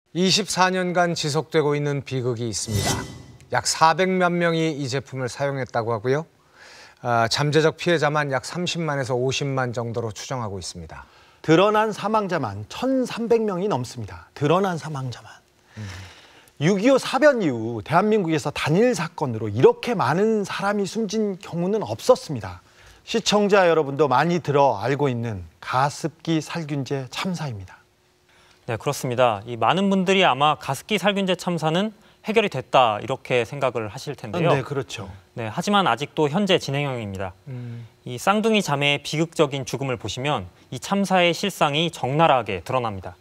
24년간 지속되고 있는 비극이 있습니다. 약 400만 명이 이 제품을 사용했다고 하고요. 잠재적 피해자만 약 30만에서 50만 정도로 추정하고 있습니다. 드러난 사망자만 1,300명이 넘습니다. 드러난 사망자만. 6.25 사변 이후 대한민국에서 단일 사건으로 이렇게 많은 사람이 숨진 경우는 없었습니다. 시청자 여러분도 많이 들어 알고 있는 가습기 살균제 참사입니다. 네, 그렇습니다. 이 많은 분들이 아마 가습기 살균제 참사는 해결이 됐다 이렇게 생각을 하실 텐데요. 네, 그렇죠. 네, 하지만 아직도 현재 진행형입니다. 이 쌍둥이 자매의 비극적인 죽음을 보시면 이 참사의 실상이 적나라하게 드러납니다.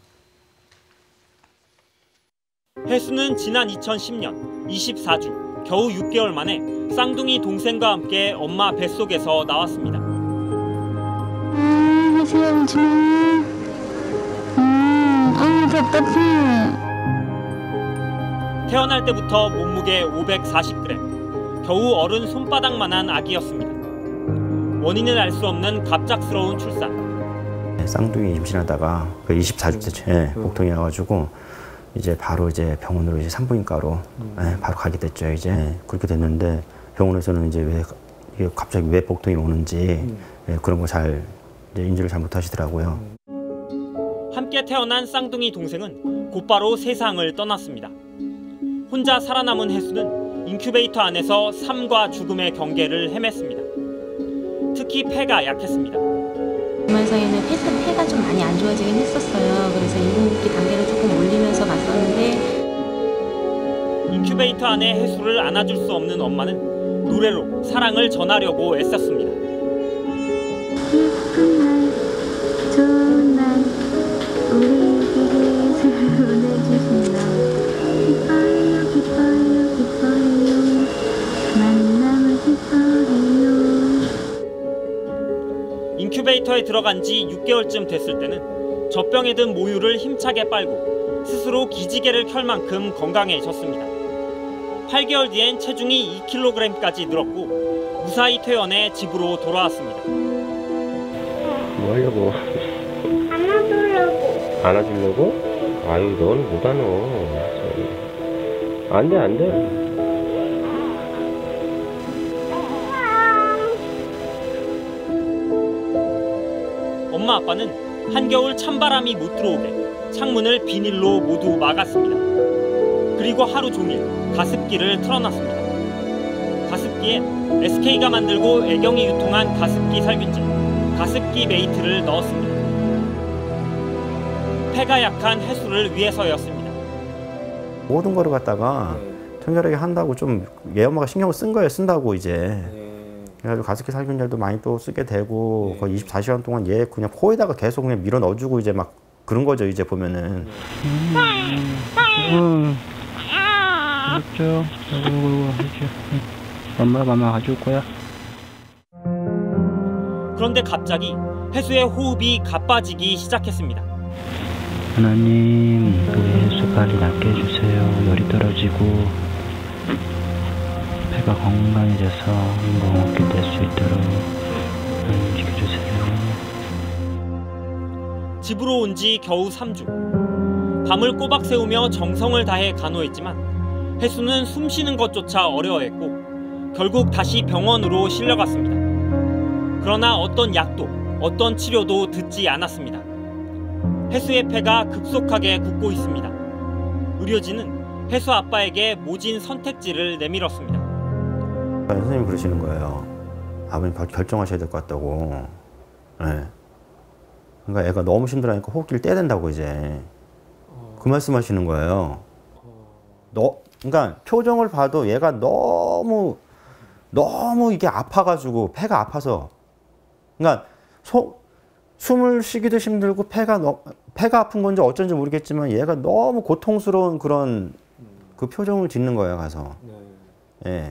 혜수는 지난 2010년 24주 겨우 6개월 만에 쌍둥이 동생과 함께 엄마 뱃속에서 나왔습니다. 혜수야 울지 마. 답답해. 태어날 때부터 몸무게 540g, 겨우 어른 손바닥만한 아기였습니다. 원인을 알 수 없는 갑작스러운 출산. 쌍둥이 임신하다가 그 24주째 복통이 와가지고 이제 바로 이제 병원으로 이제 산부인과로 바로 가게 됐죠. 이제 그렇게 됐는데 병원에서는 이제 이게 갑자기 왜 복통이 오는지 그런 거 잘 인지를 잘 못하시더라고요. 함께 태어난 쌍둥이 동생은 곧바로 세상을 떠났습니다. 혼자 살아남은 혜수는 인큐베이터 안에서 삶과 죽음의 경계를 헤맸습니다. 특히 폐가 약했습니다. 주말 사이에는 폐가 좀 많이 안 좋아지긴 했었어요. 그래서 인공호흡기 단계를 조금 올리면서 갔었는데 인큐베이터 안에 혜수를 안아줄 수 없는 엄마는 노래로 사랑을 전하려고 애썼습니다. 예쁜 날, 좋은 날, 우리에게 보내주신 날 기뻐요, 기뻐요, 기뻐요, 만남을 기뻐해요. 인큐베이터에 들어간 지 6개월쯤 됐을 때는 젖병에 든 모유를 힘차게 빨고 스스로 기지개를 켤 만큼 건강해졌습니다. 8개월 뒤엔 체중이 2kg까지 늘었고 무사히 퇴원해 집으로 돌아왔습니다. 뭐 하려고? 안아주려고. 안아주려고? 아유, 너는 못 안아. 안 돼, 안 돼. 엄마 아빠는 한겨울 찬바람이 못 들어오게 창문을 비닐로 모두 막았습니다. 그리고 하루 종일 가습기를 틀어놨습니다. 가습기엔 SK가 만들고 애경이 유통한 가습기 살균제, 가습기 메이트를 넣었습니다. 폐가 약한 혜수를 위해서였습니다. 모든 거를 갖다가 청결하게 한다고 좀 얘 엄마가 신경을 쓴 거예요. 쓴다고 이제. 그래가지고 가습기 살균제도 많이 또 쓰게 되고 거의 24시간 동안 얘 그냥 코에다가 계속 그냥 밀어 넣어주고 이제 막 그런 거죠. 이제 보면은. 그렇죠. 엄마가 가져올 거야. 그런데 갑자기 혜수의 호흡이 가빠지기 시작했습니다. 하나님, 우리 혜수 빨리 낫게 해주세요. 열이 떨어지고 배가 건강해져서 인공호흡기 될 수 있도록 하나님 지켜주세요. 집으로 온 지 겨우 3주. 밤을 꼬박 새우며 정성을 다해 간호했지만 혜수는 숨 쉬는 것조차 어려워했고 결국 다시 병원으로 실려갔습니다. 그러나 어떤 약도 어떤 치료도 듣지 않았습니다. 혜수의 폐가 급속하게 굳고 있습니다. 의료진은 혜수 아빠에게 모진 선택지를 내밀었습니다. 선생님이 그러시는 거예요. 아버님 결정하셔야 될 것 같다고. 네. 그러니까 애가 너무 힘들어하니까 호흡기를 떼야 된다고 이제. 그 말씀하시는 거예요. 그러니까 표정을 봐도 얘가 너무 이게 아파가지고 폐가 아파서. 그러니까 숨을 쉬기도 힘들고 폐가 아픈 건지 어쩐지 모르겠지만 얘가 너무 고통스러운 그런 그 표정을 짓는 거예요. 가서. 예.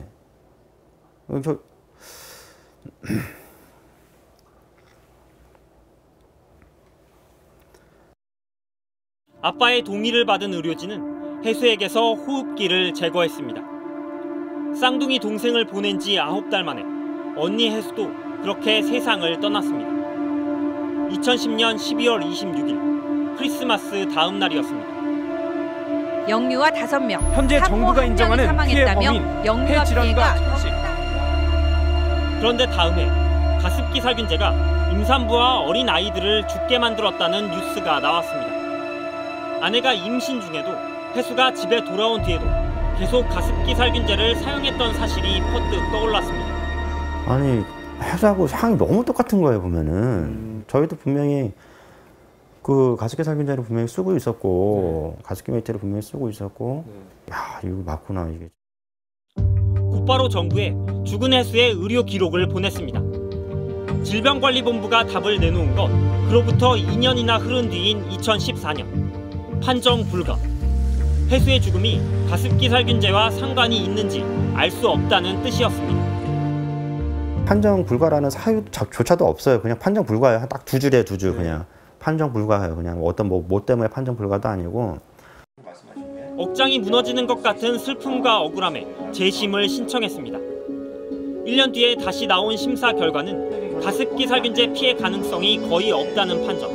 아빠의 동의를 받은 의료진은 혜수에게서 호흡기를 제거했습니다. 쌍둥이 동생을 보낸 지 9달 만에 언니 혜수도 그렇게 세상을 떠났습니다. 2010년 12월 26일 크리스마스 다음 날이었습니다. 영유아 5명, 현재 정부가 인정하는 피해 범인, 영유아 폐질환과 천식. 그런데 다음 해 가습기 살균제가 임산부와 어린 아이들을 죽게 만들었다는 뉴스가 나왔습니다. 아내가 임신 중에도 혜수가 집에 돌아온 뒤에도 계속 가습기 살균제를 사용했던 사실이 퍼뜩 떠올랐습니다. 아니 혜수하고 향이 너무 똑같은 거예요 보면은. 저희도 분명히 그 가습기 살균제를 분명히 쓰고 있었고 가습기 매트를 분명히 쓰고 있었고 야 이거 맞구나 이게. 곧바로 정부에 죽은 혜수의 의료 기록을 보냈습니다. 질병관리본부가 답을 내놓은 건 그로부터 2년이나 흐른 뒤인 2014년. 판정 불가. 혜수의 죽음이 가습기 살균제와 상관이 있는지 알 수 없다는 뜻이었습니다. 판정 불가라는 사유조차도 없어요. 그냥 판정 불가예요. 딱 2줄이에요, 2줄 그냥. 판정 불가예요. 그냥 어떤 뭐 때문에 판정 불가도 아니고. 억장이 무너지는 것 같은 슬픔과 억울함에 재심을 신청했습니다. 1년 뒤에 다시 나온 심사 결과는 가습기 살균제 피해 가능성이 거의 없다는 판정.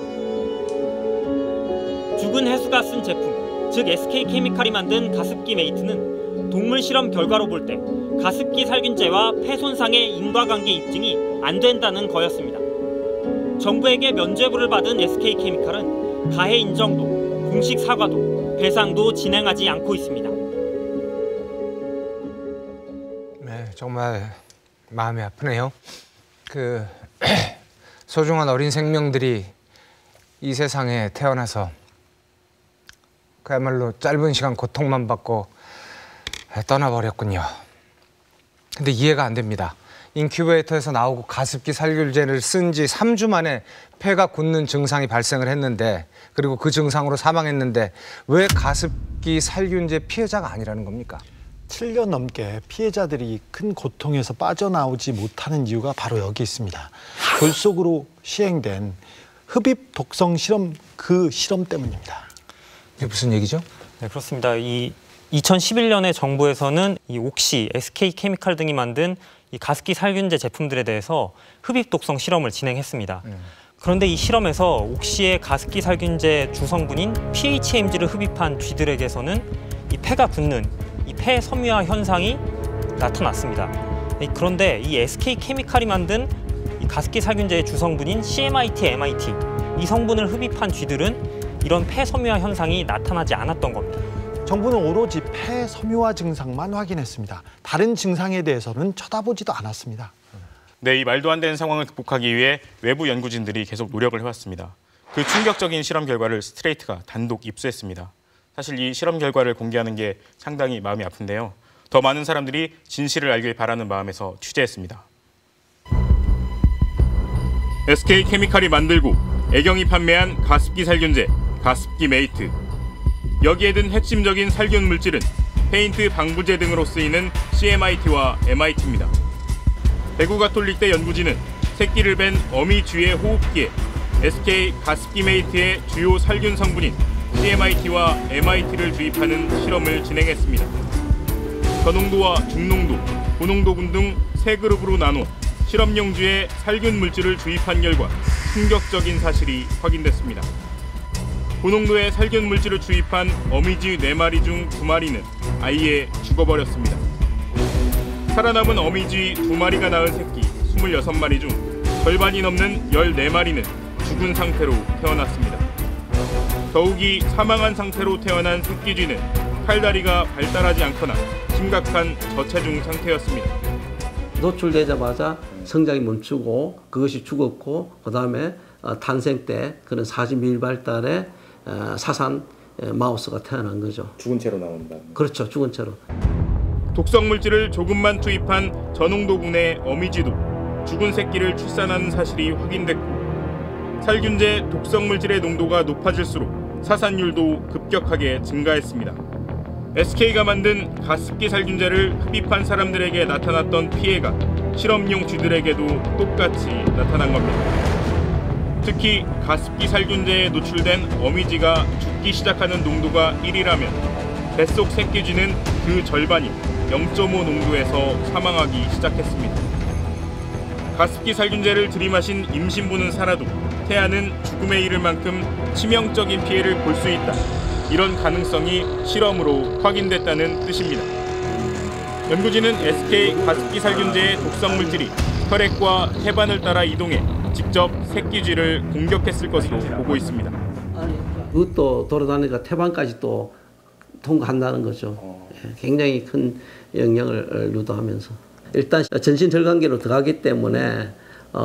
죽은 혜수가 쓴 제품, 즉 SK케미칼이 만든 가습기 메이트는 동물 실험 결과로 볼 때 가습기 살균제와 폐 손상의 인과관계 입증이 안 된다는 거였습니다. 정부에게 면죄부를 받은 SK케미칼은 가해 인정도, 공식 사과도, 배상도 진행하지 않고 있습니다. 네, 정말 마음이 아프네요. 그 소중한 어린 생명들이 이 세상에 태어나서 그야말로 짧은 시간 고통만 받고 떠나버렸군요. 근데 이해가 안 됩니다. 인큐베이터에서 나오고 가습기 살균제를 쓴 지 3주 만에 폐가 굳는 증상이 발생을 했는데, 그리고 그 증상으로 사망했는데 왜 가습기 살균제 피해자가 아니라는 겁니까? 7년 넘게 피해자들이 큰 고통에서 빠져나오지 못하는 이유가 바로 여기 있습니다. 졸속으로 시행된 흡입 독성 실험, 그 실험 때문입니다. 이게 무슨 얘기죠? 네, 그렇습니다. 이 2011년에 정부에서는 이 옥시, SK케미칼 등이 만든 이 가습기 살균제 제품들에 대해서 흡입 독성 실험을 진행했습니다. 그런데 이 실험에서 옥시의 가습기 살균제 주성분인 PHMG를 흡입한 쥐들에게서는 이 폐가 굳는 이 폐 섬유화 현상이 나타났습니다. 그런데 이 SK케미칼이 만든 이 가습기 살균제의 주성분인 CMIT, MIT 이 성분을 흡입한 쥐들은 이런 폐 섬유화 현상이 나타나지 않았던 겁니다. 정부는 오로지 폐 섬유화 증상만 확인했습니다. 다른 증상에 대해서는 쳐다보지도 않았습니다. 네, 이 말도 안 되는 상황을 극복하기 위해 외부 연구진들이 계속 노력을 해왔습니다. 그 충격적인 실험 결과를 스트레이트가 단독 입수했습니다. 사실 이 실험 결과를 공개하는 게 상당히 마음이 아픈데요. 더 많은 사람들이 진실을 알길 바라는 마음에서 취재했습니다. SK케미칼이 만들고 애경이 판매한 가습기 살균제, 가습기 메이트. 여기에 든 핵심적인 살균 물질은 페인트 방부제 등으로 쓰이는 CMIT와 MIT입니다. 대구 가톨릭대 연구진은 새끼를 뺀 어미 쥐의 호흡기에 SK 가습기 메이트의 주요 살균 성분인 CMIT와 MIT를 주입하는 실험을 진행했습니다. 저농도와 중농도, 고농도군 등 세 그룹으로 나눠 실험용 쥐에 살균 물질을 주입한 결과 충격적인 사실이 확인됐습니다. 고농도의 살균 물질을 주입한 어미쥐 4마리 중 2마리는 아예 죽어버렸습니다. 살아남은 어미쥐 2마리가 낳은 새끼 26마리 중 절반이 넘는 14마리는 죽은 상태로 태어났습니다. 더욱이 사망한 상태로 태어난 새끼쥐는 팔다리가 발달하지 않거나 심각한 저체중 상태였습니다. 노출되자마자 성장이 멈추고 그것이 죽었고, 그다음에 탄생 때 그런 사지 밀발달에 사산 마우스가 태어난 거죠. 죽은 채로 나온다. 그렇죠, 죽은 채로. 독성 물질을 조금만 투입한 저농도군의 어미쥐도 죽은 새끼를 출산하는 사실이 확인됐고, 살균제 독성 물질의 농도가 높아질수록 사산율도 급격하게 증가했습니다. SK가 만든 가습기 살균제를 흡입한 사람들에게 나타났던 피해가 실험용 쥐들에게도 똑같이 나타난 겁니다. 특히 가습기 살균제에 노출된 어미쥐가 죽기 시작하는 농도가 1이라면 뱃속 새끼쥐는 그 절반인 0.5 농도에서 사망하기 시작했습니다. 가습기 살균제를 들이마신 임신부는 살아도 태아는 죽음에 이를 만큼 치명적인 피해를 볼 수 있다. 이런 가능성이 실험으로 확인됐다는 뜻입니다. 연구진은 SK 가습기 살균제의 독성 물질이 혈액과 해반을 따라 이동해 직접 새끼쥐를 공격했을 것으로 보고 있습니다. 그것도 돌아다니니까 태반까지 또 통과한다는 거죠. 굉장히 큰 영향을 유도하면서 일단 전신 절간계로 들어가기 때문에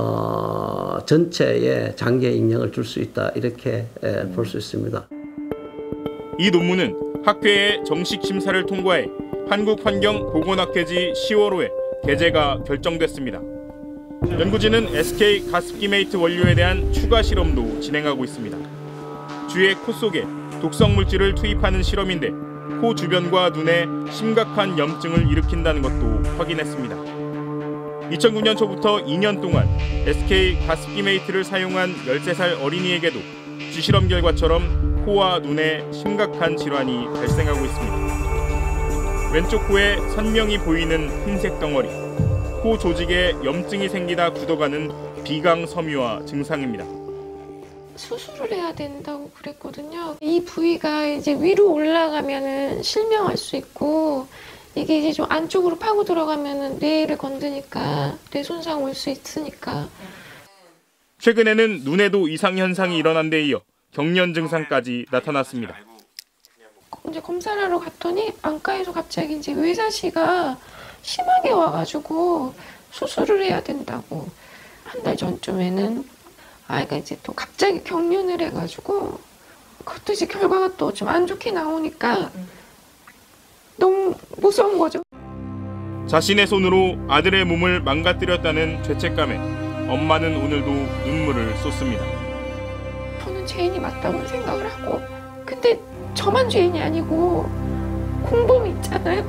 전체에 장기에 영향을 줄 수 있다 이렇게 볼 수 있습니다. 이 논문은 학회의 정식 심사를 통과해 한국환경보건학회지 10월호에 게재가 결정됐습니다. 연구진은 SK 가습기 메이트 원료에 대한 추가 실험도 진행하고 있습니다. 쥐의 코 속에 독성 물질을 투입하는 실험인데 코 주변과 눈에 심각한 염증을 일으킨다는 것도 확인했습니다. 2009년 초부터 2년 동안 SK 가습기 메이트를 사용한 13살 어린이에게도 쥐실험 결과처럼 코와 눈에 심각한 질환이 발생하고 있습니다. 왼쪽 코에 선명히 보이는 흰색 덩어리, 코 조직에 염증이 생기다 굳어가는 비강섬유화 증상입니다. 수술을 해야 된다고 그랬거든요. 이 부위가 이제 위로 올라가면은 실명할 수 있고 이게 이제 좀 안쪽으로 파고 들어가면은 뇌를 건드니까 뇌 손상 올 수 있으니까. 최근에는 눈에도 이상 현상이 일어난 데 이어 경련 증상까지 나타났습니다. 이제 검사를 하러 갔더니 안과에서 갑자기 이제 외사시가 심하게 와가지고 수술을 해야 된다고. 한 달 전쯤에는 아이가 이제 또 갑자기 경련을 해가지고 그것도 이제 결과가 또 좀 안 좋게 나오니까 너무 무서운 거죠. 자신의 손으로 아들의 몸을 망가뜨렸다는 죄책감에 엄마는 오늘도 눈물을 쏟습니다. 저는 죄인이 맞다고 생각을 하고 근데 저만 죄인이 아니고 공범이 있잖아요.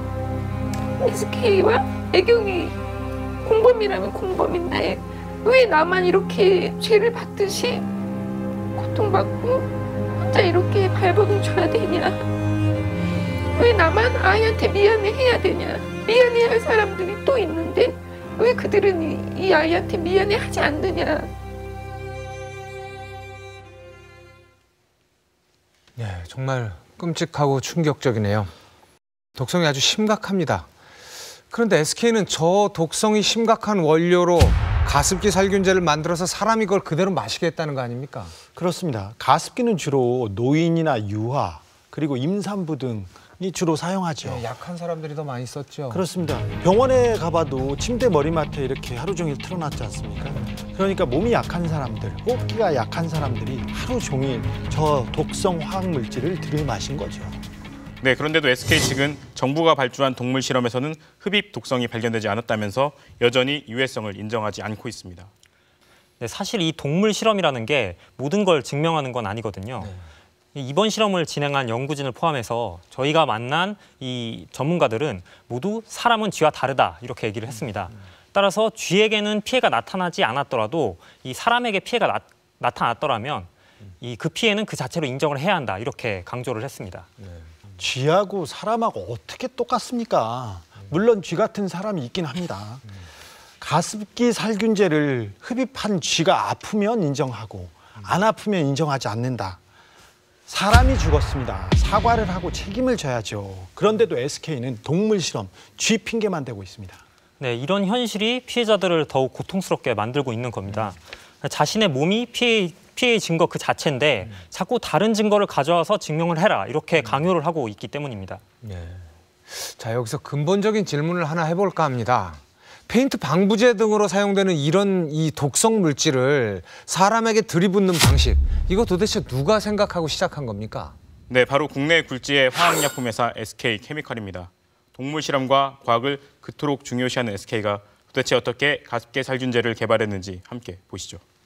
SK와 애경이 공범이라면 공범인데 왜 나만 이렇게 죄를 받듯이 고통받고 혼자 이렇게 발버둥 쳐야 되냐. 왜 나만 아이한테 미안해해야 되냐. 미안해할 사람들이 또 있는데 왜 그들은 이 아이한테 미안해하지 않느냐. 네, 정말 끔찍하고 충격적이네요. 독성이 아주 심각합니다. 그런데 SK는 저 독성이 심각한 원료로 가습기 살균제를 만들어서 사람이 그걸 그대로 마시게 했다는 거 아닙니까? 그렇습니다. 가습기는 주로 노인이나 유아 그리고 임산부 등이 주로 사용하죠. 네, 약한 사람들이 더 많이 썼죠. 그렇습니다. 병원에 가봐도 침대 머리맡에 이렇게 하루 종일 틀어놨지 않습니까? 그러니까 몸이 약한 사람들, 호흡기가 약한 사람들이 하루 종일 저 독성 화학물질을 들이마신 거죠. 네, 그런데도 SK 측은 정부가 발주한 동물 실험에서는 흡입 독성이 발견되지 않았다면서 여전히 유해성을 인정하지 않고 있습니다. 네, 사실 이 동물 실험이라는 게 모든 걸 증명하는 건 아니거든요. 네. 이번 실험을 진행한 연구진을 포함해서 저희가 만난 이 전문가들은 모두 사람은 쥐와 다르다 이렇게 얘기를 했습니다. 따라서 쥐에게는 피해가 나타나지 않았더라도 이 사람에게 피해가 나타났더라면 그 피해는 그 자체로 인정을 해야 한다 이렇게 강조를 했습니다. 네. 쥐하고 사람하고 어떻게 똑같습니까? 물론 쥐 같은 사람이 있긴 합니다. 가습기 살균제를 흡입한 쥐가 아프면 인정하고 안 아프면 인정하지 않는다. 사람이 죽었습니다. 사과를 하고 책임을 져야죠. 그런데도 SK는 동물 실험, 쥐 핑계만 대고 있습니다. 네, 이런 현실이 피해자들을 더욱 고통스럽게 만들고 있는 겁니다. 자신의 몸이 피해의 증거 그 자체인데 자꾸 다른 증거를 가져와서 증명을 해라 이렇게 강요를 하고 있기 때문입니다. 네. 자, 여기서 근본적인 질문을 하나 해볼까 합니다. 페인트 방부제 등으로 사용되는 이런 이 독성 물질을 사람에게 들이붓는 방식, 이거 도대체 누가 생각하고 시작한 겁니까? 네, 바로 국내 굴지의 화학약품 회사 SK 케미칼입니다. 동물 실험과 과학을 그토록 중요시하는 SK가 도대체 어떻게 가습기 살균제를 개발했는지 함께 보시죠.